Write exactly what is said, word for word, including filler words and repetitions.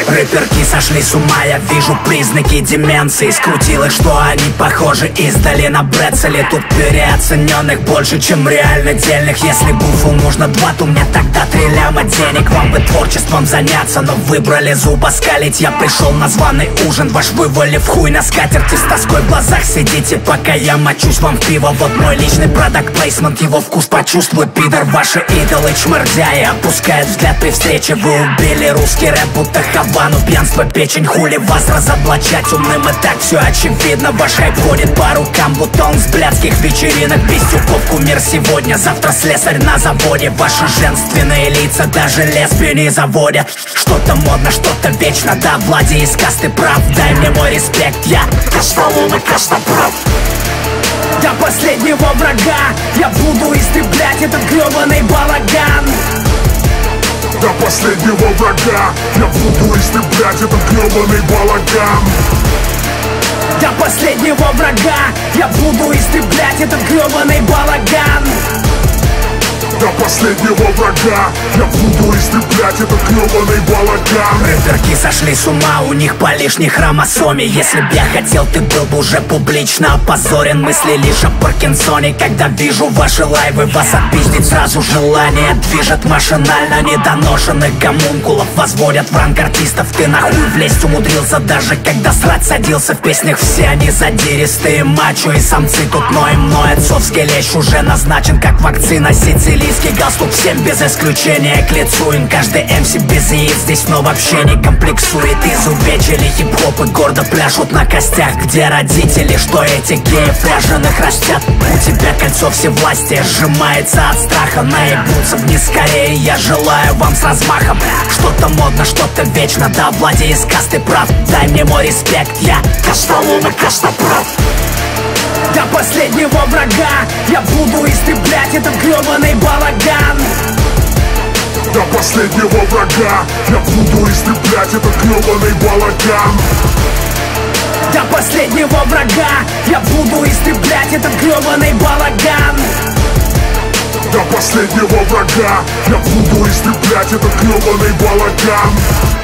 Рэперки сошли с ума, я вижу признаки деменции. Скрутил их, что они похожи издали на Брецели. Тут переоцененных больше, чем реально дельных. Если буфу нужно два, то мне тогда три ляма денег. Вам бы творчеством заняться, но выбрали зубоскалить. Я пришел на званый ужин, ваш вывалив хуй на скатерти. С тоской в глазах сидите, пока я мочусь вам в пиво. Вот мой личный продакт плейсмент, его вкус почувствуй, пидор. Ваши идолы чмырдяи опускают взгляд при встрече. Вы убили русский рэп, будто Хавану. Пьянство, печень, хули вас разоблачать. Умным и так все очевидно. Ваш хайп ходит по рукам, будто он с блядских вечеринок. Пиздюков кумир сегодня, завтра слесарь на заводе. Ваши женственные лица даже лесби не заводят. Что-то модно, что-то вечно, да, Влади из касты прав. Дай мне мой респект, я Костолом и Костоправ. До последнего врага я буду истреблять этот гребаный балаган. До последнего врага я буду истреблять этот гребаный балаган. До последнего врага я буду истреблять этот гребаный балаган. До последнего врага я буду истреблять этот гребаный балаган. Рэперки сошли с ума, у них по лишней хромосоме. Если б я хотел, ты был бы уже публично опозорен. Мысли лишь о Паркинсоне, когда вижу ваши лайвы. Вас отпиздить сразу желание движет машинально. Недоношенных гомункулов возводят в ранг артистов. Ты нахуй влезть умудрился, даже когда срать садился. В песнях все они задиристые, мачо и самцы. Тут ноем, но отцовский лещ уже назначен как вакцина. Сицилийский галстук всем без исключения к лицу. Им каждый эм си без яиц здесь, но вообще не комплексует. Изувечили хип-хоп и гордо пляшут на костях. Где родители, что эти геи ряженых растят? У тебя кольцо всевластия сжимается от страха. Наебутся вниз скорее, я желаю вам с размахом. Что-то модно, что-то вечно, да, Влади из касты прав. Дай мне мой респект, я Костолом и Костоправ. До последнего врага я буду истреблять этот гребаный балаган. До последнего врага я буду истреблять этот гребаный балаган. До последнего врага я буду истреблять этот гребаный балаган. До последнего врага я буду истреблять этот гребаный балаган.